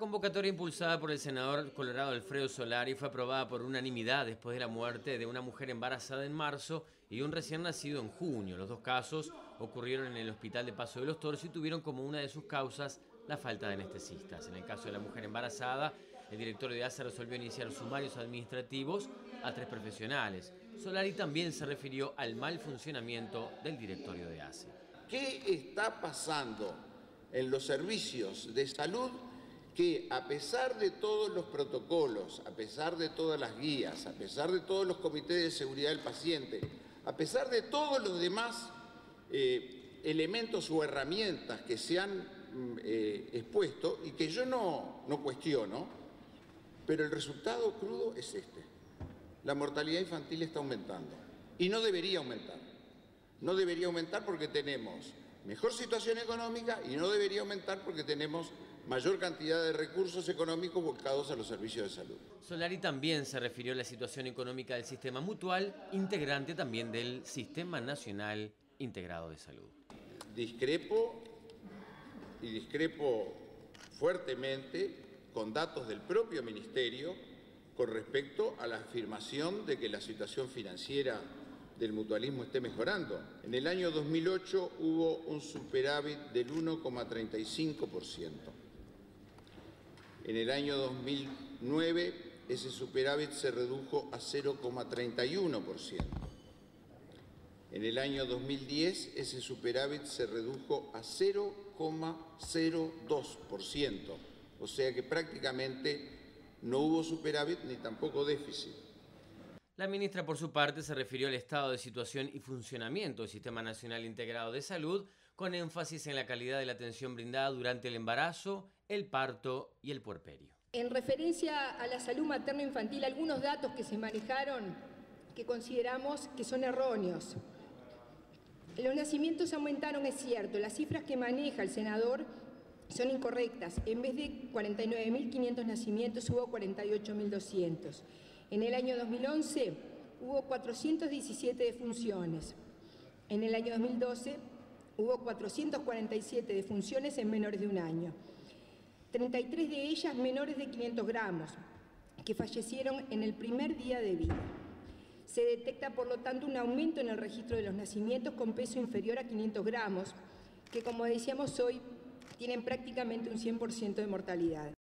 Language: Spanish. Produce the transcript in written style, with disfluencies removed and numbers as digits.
convocatoria impulsada por el senador colorado Alfredo Solari fue aprobada por unanimidad después de la muerte de una mujer embarazada en marzo y un recién nacido en junio. Los dos casos ocurrieron en el hospital de Paso de los Toros y tuvieron como una de sus causas la falta de anestesistas. En el caso de la mujer embarazada, el directorio de ACE resolvió iniciar sumarios administrativos a 3 profesionales. Solari también se refirió al mal funcionamiento del directorio de ACE. ¿Qué está pasando en los servicios de salud que, a pesar de todos los protocolos, a pesar de todas las guías, a pesar de todos los comités de seguridad del paciente, a pesar de todos los demás elementos o herramientas que se han expuesto y que yo no cuestiono, pero el resultado crudo es este? La mortalidad infantil está aumentando y no debería aumentar. No debería aumentar porque tenemos mejor situación económica y no debería aumentar porque tenemos mayor cantidad de recursos económicos volcados a los servicios de salud. Solari también se refirió a la situación económica del sistema mutual, integrante también del Sistema Nacional Integrado de Salud. Discrepo fuertemente con datos del propio Ministerio con respecto a la afirmación de que la situación financiera del mutualismo esté mejorando. En el año 2008 hubo un superávit del 1,35%. En el año 2009 ese superávit se redujo a 0,31%. En el año 2010 ese superávit se redujo a 0,02%. O sea que prácticamente no hubo superávit ni tampoco déficit. La ministra, por su parte, se refirió al estado de situación y funcionamiento del Sistema Nacional Integrado de Salud, con énfasis en la calidad de la atención brindada durante el embarazo, el parto y el puerperio. En referencia a la salud materno-infantil, algunos datos que se manejaron que consideramos que son erróneos. Los nacimientos aumentaron, es cierto, las cifras que maneja el senador son incorrectas. En vez de 49.500 nacimientos, hubo 48.200. En el año 2011 hubo 417 defunciones. En el año 2012 hubo 447 defunciones en menores de 1 año. 33 de ellas menores de 500 gramos, que fallecieron en el primer día de vida. Se detecta, por lo tanto, un aumento en el registro de los nacimientos con peso inferior a 500 gramos, que, como decíamos hoy, tienen prácticamente un 100% de mortalidad.